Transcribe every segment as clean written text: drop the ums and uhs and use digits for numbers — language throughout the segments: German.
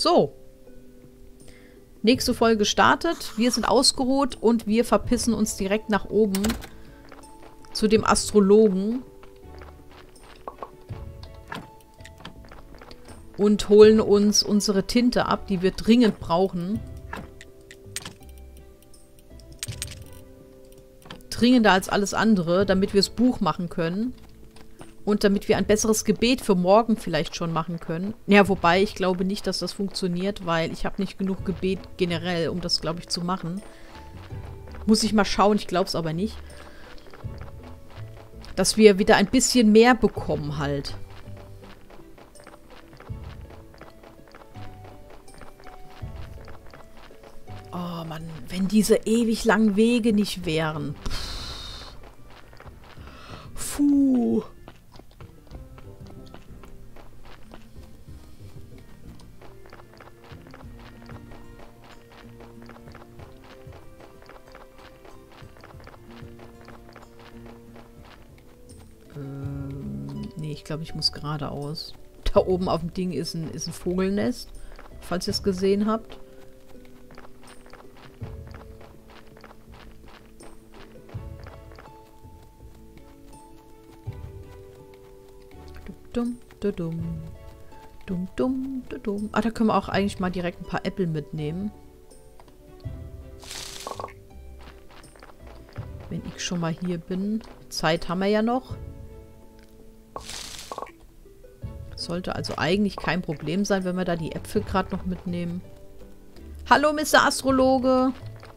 So. Nächste Folge startet. Wir sind ausgeruht und wir verpissen uns direkt nach oben zu dem Astrologen. Und holen uns unsere Tinte ab, die wir dringend brauchen. Dringender als alles andere, damit wir das Buch machen können. Und damit wir ein besseres Gebet für morgen vielleicht schon machen können. Ja, wobei, ich glaube nicht, dass das funktioniert, weil ich habe nicht genug Gebet generell, um das, glaube ich, zu machen. Muss ich mal schauen, ich glaube es aber nicht. Dass wir wieder ein bisschen mehr bekommen halt. Oh Mann, wenn diese ewig langen Wege nicht wären. Puh. Nee, ich glaube, ich muss geradeaus. Da oben auf dem Ding ist ein Vogelnest, falls ihr es gesehen habt. Dum, dum, dum. Dum, dum, dum, dum. Ah, da können wir auch eigentlich mal direkt ein paar Äpfel mitnehmen. Wenn ich schon mal hier bin. Zeit haben wir ja noch. Sollte also eigentlich kein Problem sein, wenn wir da die Äpfel gerade noch mitnehmen. Hallo, Mr. Astrologe.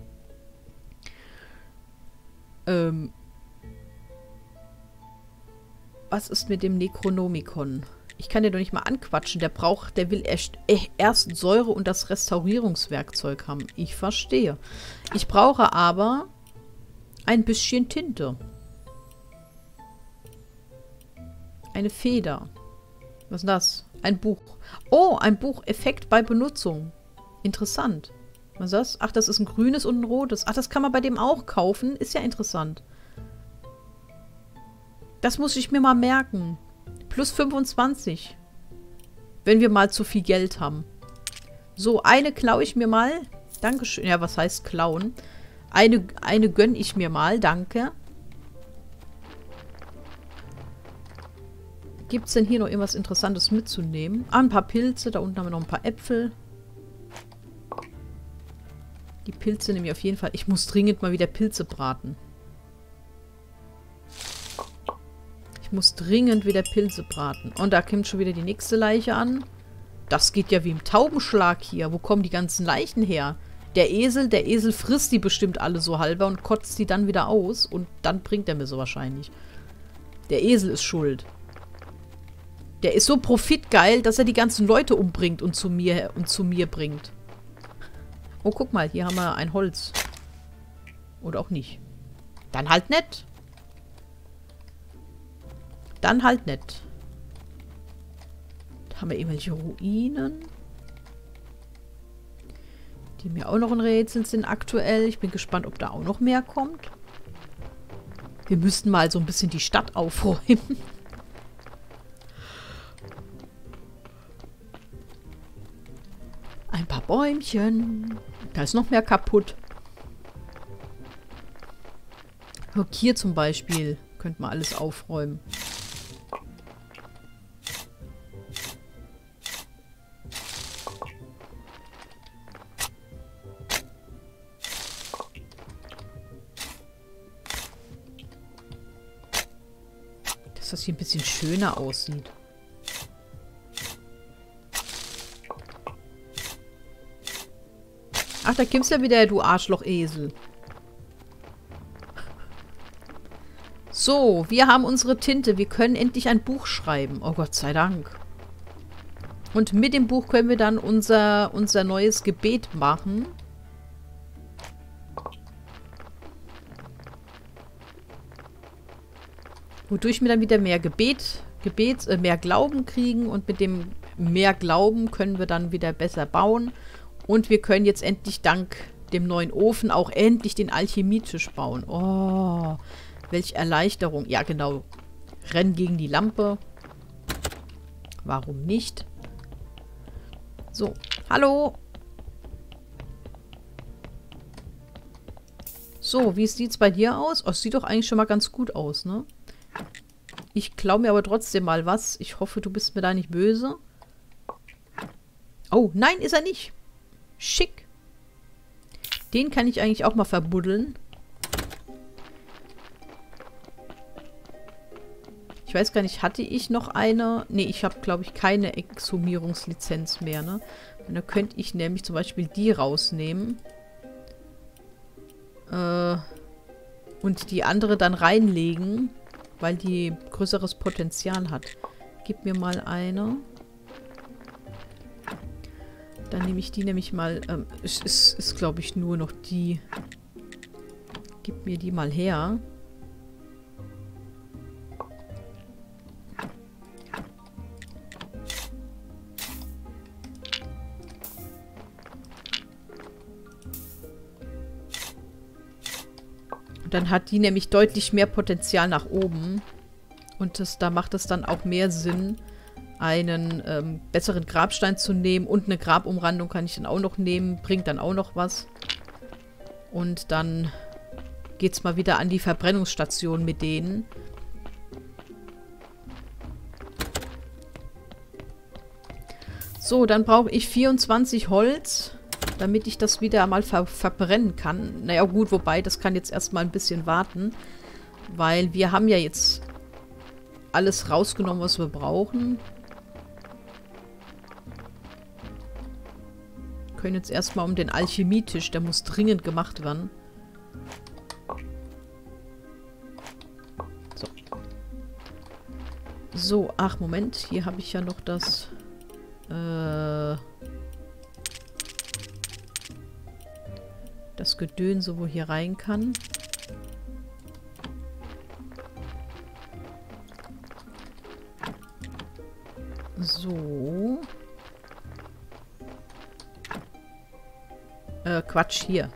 Was ist mit dem Necronomicon? Ich kann den doch nicht mal anquatschen. Der will erst Säure und das Restaurierungswerkzeug haben. Ich verstehe. Ich brauche aber ein bisschen Tinte. Eine Feder. Was ist das? Ein Buch. Oh, ein Buch. Effekt bei Benutzung. Interessant. Was ist das? Ach, das ist ein grünes und ein rotes. Ach, das kann man bei dem auch kaufen. Ist ja interessant. Das muss ich mir mal merken. Plus 25. Wenn wir mal zu viel Geld haben. So, eine klaue ich mir mal. Dankeschön. Ja, was heißt klauen? Eine gönne ich mir mal. Danke. Gibt es denn hier noch irgendwas Interessantes mitzunehmen? Ah, ein paar Pilze. Da unten haben wir noch ein paar Äpfel. Die Pilze nehme ich auf jeden Fall. Ich muss dringend mal wieder Pilze braten. Ich muss dringend wieder Pilze braten. Und da kommt schon wieder die nächste Leiche an. Das geht ja wie im Taubenschlag hier. Wo kommen die ganzen Leichen her? Der Esel frisst die bestimmt alle so halber und kotzt die dann wieder aus. Und dann bringt er mir so wahrscheinlich. Der Esel ist schuld. Der ist so profitgeil, dass er die ganzen Leute umbringt und zu mir bringt. Oh, guck mal, hier haben wir ein Holz. Oder auch nicht. Dann halt nicht. Dann halt nicht. Da haben wir irgendwelche Ruinen. Die mir auch noch ein Rätsel sind aktuell. Ich bin gespannt, ob da auch noch mehr kommt. Wir müssten mal so ein bisschen die Stadt aufräumen. Ein paar Bäumchen. Da ist noch mehr kaputt. Guck, hier zum Beispiel könnte man alles aufräumen. Dass das hier ein bisschen schöner aussieht. Ach, da kommst ja wieder, du Arschloch-Esel. So, wir haben unsere Tinte. Wir können endlich ein Buch schreiben. Oh Gott sei Dank. Und mit dem Buch können wir dann unser neues Gebet machen. Wodurch wir dann wieder mehr mehr Glauben kriegen. Und mit dem mehr Glauben können wir dann wieder besser bauen. Und wir können jetzt endlich dank dem neuen Ofen auch endlich den Alchemietisch bauen. Oh, welche Erleichterung. Ja, genau. Renn gegen die Lampe. Warum nicht? So, Hallo? So, wie sieht's bei dir aus? Oh, es sieht doch eigentlich schon mal ganz gut aus, ne? Ich klaue mir aber trotzdem mal was. Ich hoffe, du bist mir da nicht böse. Oh, nein, ist er nicht. Schick. Den kann ich eigentlich auch mal verbuddeln. Ich weiß gar nicht, hatte ich noch eine? Ne, ich habe, glaube ich, keine Exhumierungslizenz mehr, ne? Und da könnte ich nämlich zum Beispiel die rausnehmen. Und die andere dann reinlegen, weil die größeres Potenzial hat. Gib mir mal eine. Dann nehme ich die nämlich mal. Es ist glaube ich, nur noch die. Gib mir die mal her. Und dann hat die nämlich deutlich mehr Potenzial nach oben. Und da macht es dann auch mehr Sinn, einen besseren Grabstein zu nehmen. Und eine Grabumrandung kann ich dann auch noch nehmen. Bringt dann auch noch was. Und dann geht es mal wieder an die Verbrennungsstation mit denen. So, dann brauche ich 24 Holz, damit ich das wieder mal verbrennen kann. Naja gut, wobei, das kann jetzt erstmal ein bisschen warten. Weil wir haben ja jetzt alles rausgenommen, was wir brauchen. Wir können jetzt erstmal um den Alchemietisch, der muss dringend gemacht werden. So. So, ach Moment, hier habe ich ja noch das... das Gedönse, wo hier rein kann. So. Quatsch, hier.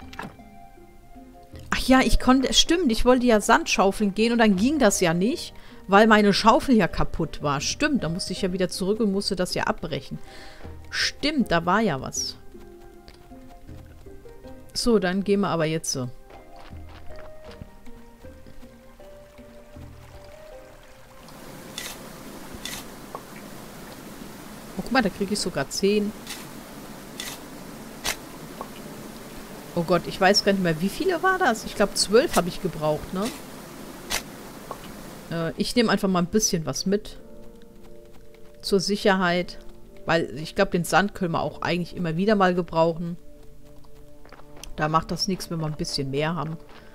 Ach ja, ich konnte... Stimmt, ich wollte ja Sand schaufeln gehen und dann ging das ja nicht, weil meine Schaufel ja kaputt war. Stimmt, da musste ich ja wieder zurück und musste das ja abbrechen. Stimmt, da war ja was. So, dann gehen wir aber jetzt so. Oh, guck mal, da kriege ich sogar 10. Oh Gott, ich weiß gar nicht mehr, wie viele war das? Ich glaube, 12 habe ich gebraucht, ne? Ich nehme einfach mal ein bisschen was mit. Zur Sicherheit. Weil ich glaube, den Sand können wir auch eigentlich immer wieder mal gebrauchen. Da macht das nichts, wenn wir ein bisschen mehr haben.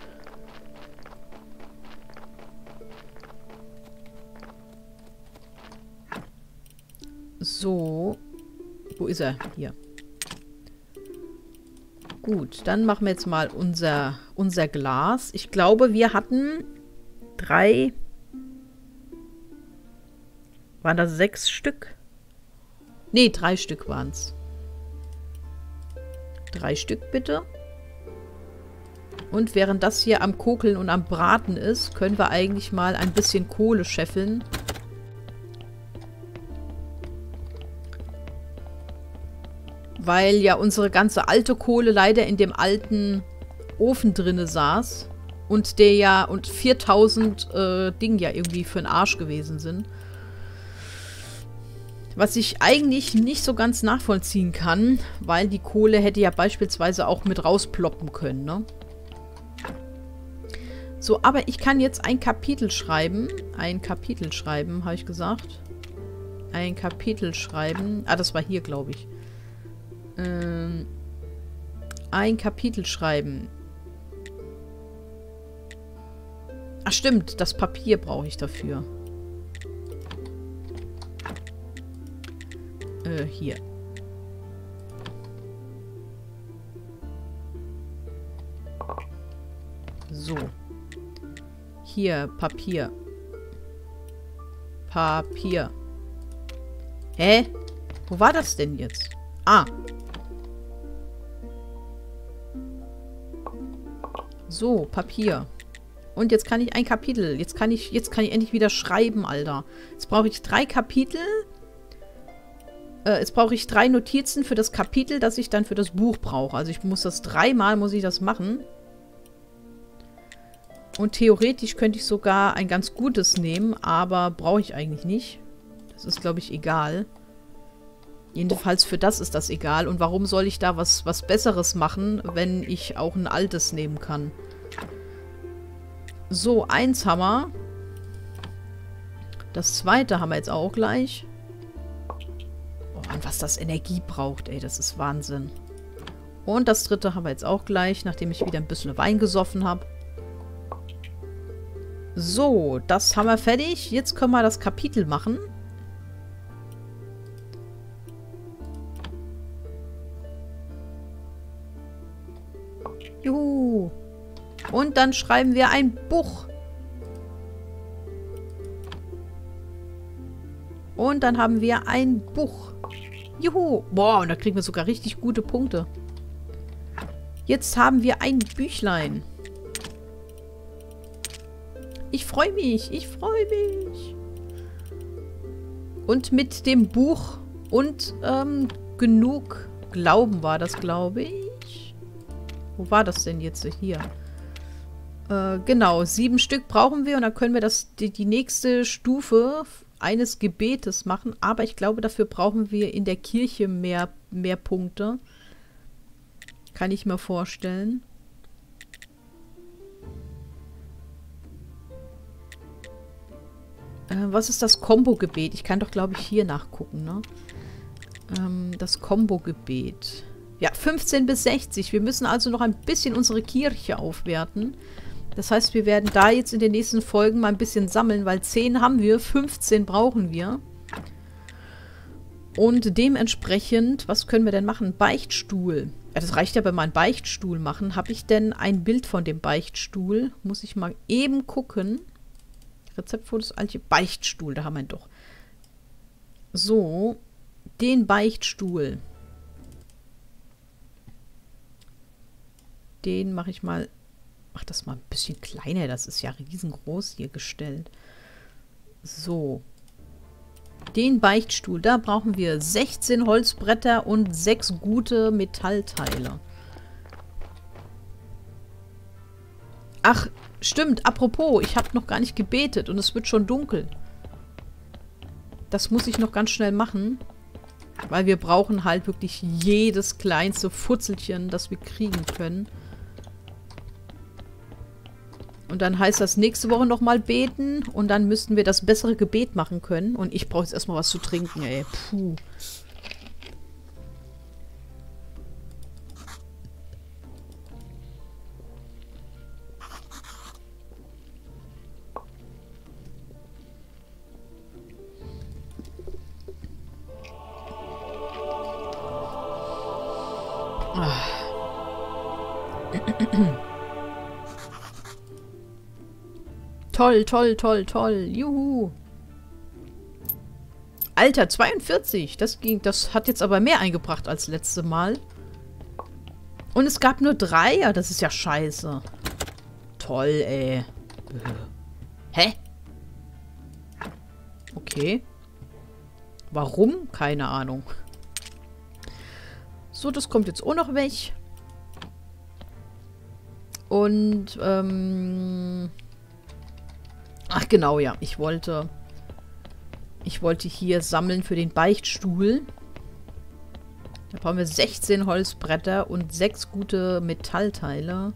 So. Wo ist er? Hier. Gut, dann machen wir jetzt mal unser Glas. Ich glaube, wir hatten 3... Waren das 6 Stück? Nee, 3 Stück waren es. 3 Stück bitte. Und während das hier am Kokeln und am Braten ist, können wir eigentlich mal ein bisschen Kohle scheffeln. Weil ja unsere ganze alte Kohle leider in dem alten Ofen drinne saß. Und der ja, und 4000 Dinge ja irgendwie für den Arsch gewesen sind. Was ich eigentlich nicht so ganz nachvollziehen kann, weil die Kohle hätte ja beispielsweise auch mit rausploppen können, ne? So, aber ich kann jetzt ein Kapitel schreiben. Ein Kapitel schreiben, habe ich gesagt. Ein Kapitel schreiben. Ah, das war hier, glaube ich. Ein Kapitel schreiben. Ach, stimmt. Das Papier brauche ich dafür. Hier. So. Hier, Papier. Papier. Hä? Wo war das denn jetzt? Ah. So, Papier. Und jetzt kann ich ein Kapitel. Jetzt kann ich endlich wieder schreiben, Alter. Jetzt brauche ich 3 Kapitel. Jetzt brauche ich 3 Notizen für das Kapitel, das ich dann für das Buch brauche. Also ich muss das 3-mal muss ich das machen. Und theoretisch könnte ich sogar ein ganz gutes nehmen, aber brauche ich eigentlich nicht. Das ist, glaube ich, egal. Jedenfalls für das ist das egal. Und warum soll ich da was Besseres machen, wenn ich auch ein altes nehmen kann? So, 1 haben wir. Das 2. haben wir jetzt auch gleich. Oh, und was das Energie braucht, ey, das ist Wahnsinn. Und das 3. haben wir jetzt auch gleich, nachdem ich wieder ein bisschen Wein gesoffen habe. So, das haben wir fertig. Jetzt können wir das Kapitel machen. Juhu. Und dann schreiben wir ein Buch. Und dann haben wir ein Buch. Juhu. Boah, und da kriegen wir sogar richtig gute Punkte. Jetzt haben wir ein Büchlein. Ich freue mich. Ich freue mich. Und mit dem Buch und genug Glauben war das, glaube ich. Wo war das denn jetzt? Hier. Genau, 7 Stück brauchen wir und dann können wir die nächste Stufe eines Gebetes machen. Aber ich glaube, dafür brauchen wir in der Kirche mehr Punkte. Kann ich mir vorstellen. Was ist das Kombo-Gebet? Ich kann doch, glaube ich, hier nachgucken, ne? Das Kombo-Gebet. Ja, 15 bis 60. Wir müssen also noch ein bisschen unsere Kirche aufwerten. Das heißt, wir werden da jetzt in den nächsten Folgen mal ein bisschen sammeln, weil 10 haben wir, 15 brauchen wir. Und dementsprechend, was können wir denn machen? Beichtstuhl. Ja, das reicht ja, wenn wir einen Beichtstuhl machen. Habe ich denn ein Bild von dem Beichtstuhl? Muss ich mal eben gucken. Rezeptfotos, alte Beichtstuhl, da haben wir ihn doch. So, den Beichtstuhl. Den mache ich mal, mach das mal ein bisschen kleiner, das ist ja riesengroß hier gestellt. So. Den Beichtstuhl, da brauchen wir 16 Holzbretter und 6 gute Metallteile. Ach, stimmt, apropos, ich habe noch gar nicht gebetet und es wird schon dunkel. Das muss ich noch ganz schnell machen, weil wir brauchen halt wirklich jedes kleinste Futzelchen, das wir kriegen können. Und dann heißt das nächste Woche nochmal beten und dann müssten wir das bessere Gebet machen können. Und ich brauche jetzt erstmal was zu trinken, ey. Puh. Toll, toll, toll, toll. Juhu. Alter, 42. Das hat jetzt aber mehr eingebracht als letzte Mal. Und es gab nur 3. Ja, das ist ja scheiße. Toll, ey. Hä? Okay. Warum? Keine Ahnung. So, das kommt jetzt auch noch weg. Und, ach genau, ja. Ich wollte hier sammeln für den Beichtstuhl. Da brauchen wir 16 Holzbretter und 6 gute Metallteile.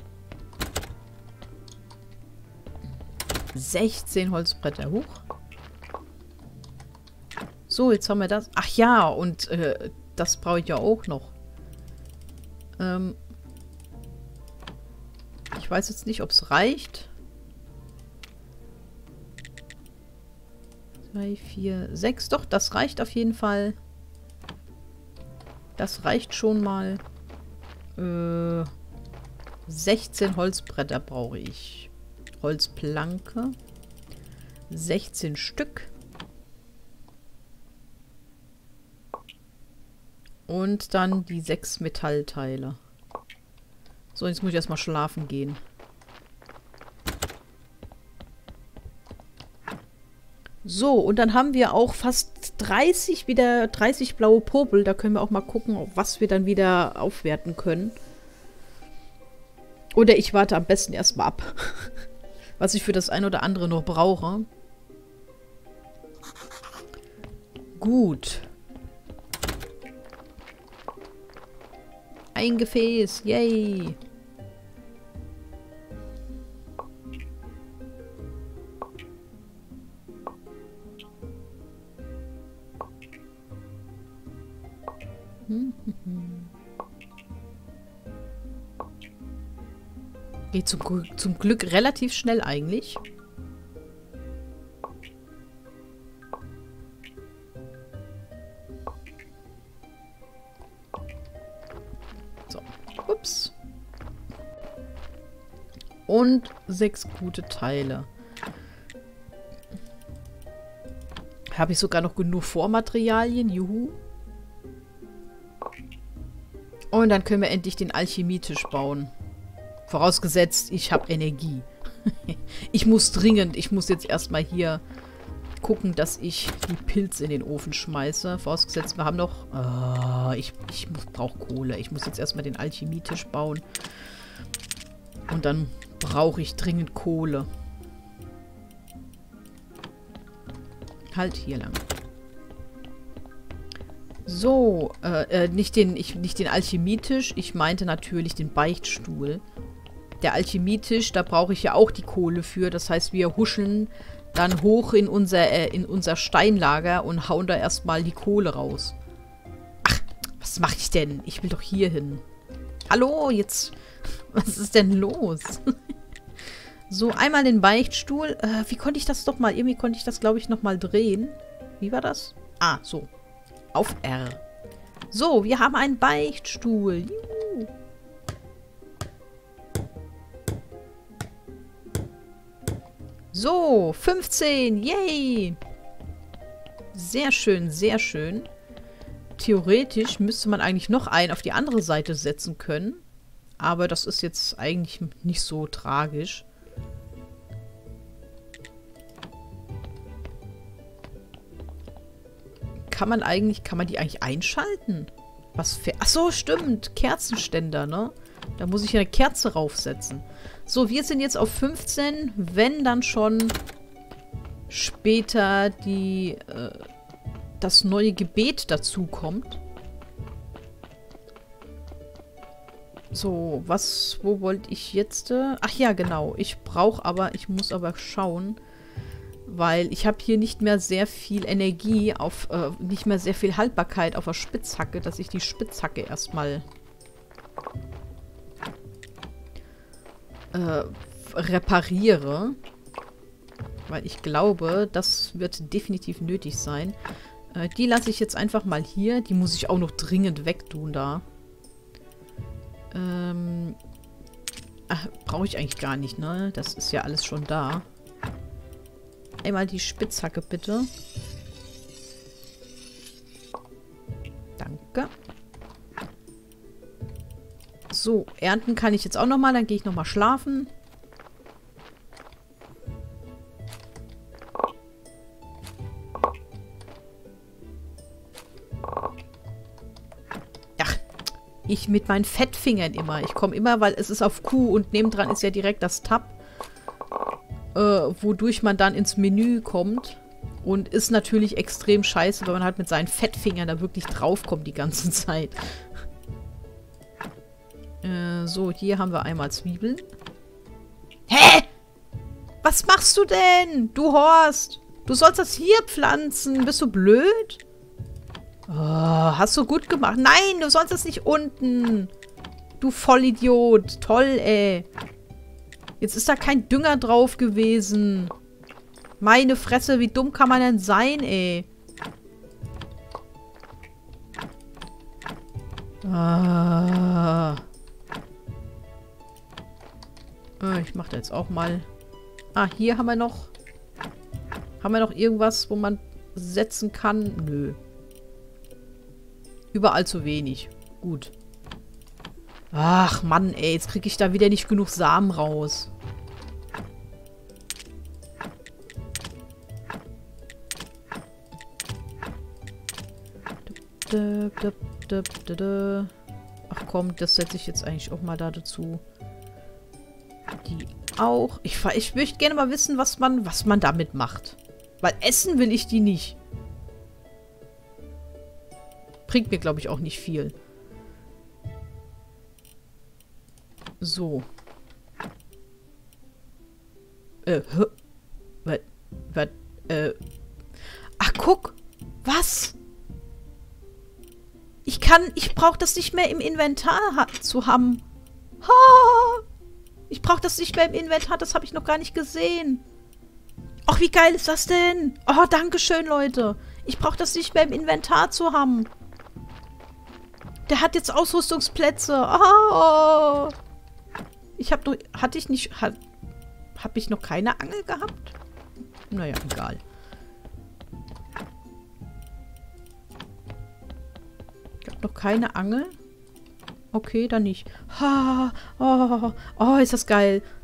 16 Holzbretter. Huch. So, jetzt haben wir das. Ach ja, und das brauche ich ja auch noch. Ich weiß jetzt nicht, ob es reicht. 2, 4, 6. Doch, das reicht auf jeden Fall. Das reicht schon mal. 16 Holzbretter brauche ich. Holzplanke. 16 Stück. Und dann die 6 Metallteile. So, jetzt muss ich erstmal schlafen gehen. So, und dann haben wir auch fast 30 blaue Popel. Da können wir auch mal gucken, auf was wir dann wieder aufwerten können. Oder ich warte am besten erstmal ab, was ich für das ein oder andere noch brauche. Gut. Ein Gefäß, yay. Geht zum Glück relativ schnell eigentlich. So, ups. Und 6 gute Teile. Habe ich sogar noch genug Vormaterialien, juhu. Und dann können wir endlich den Alchemietisch bauen. Vorausgesetzt, ich habe Energie. Ich muss jetzt erstmal hier gucken, dass ich die Pilze in den Ofen schmeiße. Vorausgesetzt, wir haben noch... ich brauche Kohle. Ich muss jetzt erstmal den Alchemietisch bauen. Und dann brauche ich dringend Kohle. Halt hier lang. So, nicht den Alchemietisch. Ich meinte natürlich den Beichtstuhl. Der Alchemietisch, da brauche ich ja auch die Kohle für. Das heißt, wir huscheln dann hoch in unser Steinlager und hauen da erstmal die Kohle raus. Ach, was mache ich denn? Ich will doch hier hin. Hallo, jetzt... Was ist denn los? So, einmal den Beichtstuhl. Wie konnte ich das doch mal... Irgendwie konnte ich das, glaube ich, nochmal drehen. Wie war das? Ah, so. Auf R. So, wir haben einen Beichtstuhl. Juhu. So, 15. Yay. Sehr schön, sehr schön. Theoretisch müsste man eigentlich noch einen auf die andere Seite setzen können. Aber das ist jetzt eigentlich nicht so tragisch. Kann man die eigentlich einschalten? Was für... Ach so, stimmt. Kerzenständer, ne? Da muss ich eine Kerze raufsetzen. So, wir sind jetzt auf 15. Wenn dann schon später das neue Gebet dazu kommt. So, wo wollte ich jetzt? Ach ja, genau. Ich muss aber schauen, weil ich habe hier nicht mehr sehr viel Energie nicht mehr sehr viel Haltbarkeit auf der Spitzhacke, dass ich die Spitzhacke erstmal repariere. Weil ich glaube, das wird definitiv nötig sein. Die lasse ich jetzt einfach mal hier. Die muss ich auch noch dringend wegtun da. Brauche ich eigentlich gar nicht, ne? Das ist ja alles schon da. Einmal die Spitzhacke, bitte. Danke. So, ernten kann ich jetzt auch nochmal. Dann gehe ich nochmal schlafen. Ich mit meinen Fettfingern immer. Ich komme immer, weil es ist auf Q und nebendran ist ja direkt das Tab, wodurch man dann ins Menü kommt. Und ist natürlich extrem scheiße, weil man halt mit seinen Fettfingern da wirklich draufkommt die ganze Zeit. So, hier haben wir einmal Zwiebeln. Hä? Was machst du denn? Du Horst. Du sollst das hier pflanzen. Bist du blöd? Oh, hast du gut gemacht. Nein, du sollst es nicht unten. Du Vollidiot. Toll, ey. Jetzt ist da kein Dünger drauf gewesen. Meine Fresse, wie dumm kann man denn sein, ey? Ich mache da jetzt auch mal... hier haben wir noch... Haben wir noch irgendwas, wo man setzen kann? Nö. Überall zu wenig. Gut. Ach, Mann, ey. Jetzt kriege ich da wieder nicht genug Samen raus. Ach komm, das setze ich jetzt eigentlich auch mal da dazu. Die auch. Ich möchte gerne mal wissen, was man damit macht. Weil essen will ich die nicht. Bringt mir, glaube ich, auch nicht viel. So. Was? Ach, guck. Was? Ich brauche das nicht mehr im Inventar zu haben. Ha! Ich brauche das nicht mehr im Inventar, das habe ich noch gar nicht gesehen. Ach, wie geil ist das denn? Oh, dankeschön, Leute. Ich brauche das nicht mehr im Inventar zu haben. Der hat jetzt Ausrüstungsplätze. Oh. Habe ich noch keine Angel gehabt? Naja, egal. Ich habe noch keine Angel. Okay, dann nicht. Ha, oh, ist das geil.